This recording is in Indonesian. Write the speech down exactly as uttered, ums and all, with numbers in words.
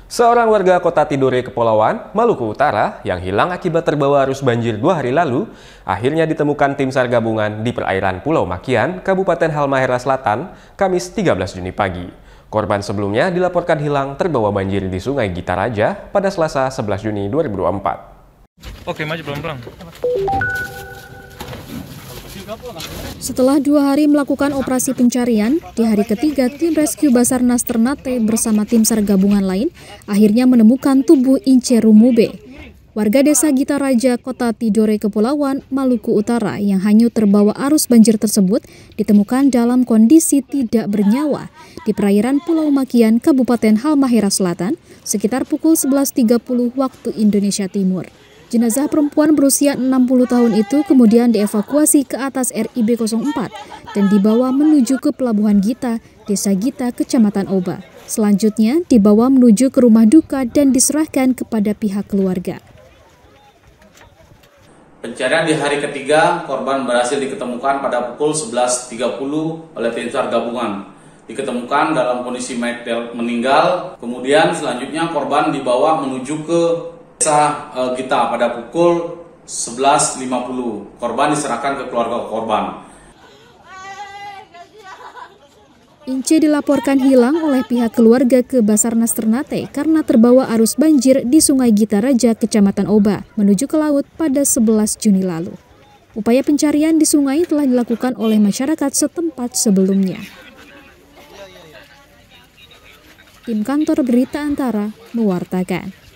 Seorang warga kota Tidore, Kepulauan Maluku Utara yang hilang akibat terbawa arus banjir dua hari lalu, akhirnya ditemukan tim SAR gabungan di perairan Pulau Makian, Kabupaten Halmahera Selatan, Kamis tiga belas Juni pagi. Korban sebelumnya dilaporkan hilang terbawa banjir di Sungai Gitaraja pada Selasa sebelas Juni dua ribu dua puluh empat. Oke, maju pelan-pelan. Setelah dua hari melakukan operasi pencarian, di hari ketiga tim rescue Basarnas Ternate bersama tim SAR gabungan lain akhirnya menemukan tubuh Ince Rumube, warga desa Gitaraja, Kota Tidore, Kepulauan Maluku Utara yang hanyut terbawa arus banjir tersebut ditemukan dalam kondisi tidak bernyawa di perairan Pulau Makian, Kabupaten Halmahera Selatan, sekitar pukul sebelas tiga puluh waktu Indonesia Timur. Jenazah perempuan berusia enam puluh tahun itu kemudian dievakuasi ke atas R I B nol empat dan dibawa menuju ke Pelabuhan Gita, Desa Gita, Kecamatan Oba. Selanjutnya dibawa menuju ke rumah duka dan diserahkan kepada pihak keluarga. Pencarian di hari ketiga, korban berhasil diketemukan pada pukul sebelas tiga puluh oleh tim SAR gabungan. Diketemukan dalam kondisi meninggal, kemudian selanjutnya korban dibawa menuju ke Desa Gita pada pukul sebelas lima puluh. Korban diserahkan ke keluarga korban. Ince dilaporkan hilang oleh pihak keluarga ke Basarnas Ternate karena terbawa arus banjir di Sungai Gitaraja, Kecamatan Oba, menuju ke laut pada sebelas Juni lalu. Upaya pencarian di sungai telah dilakukan oleh masyarakat setempat sebelumnya. Tim Kantor Berita Antara mewartakan.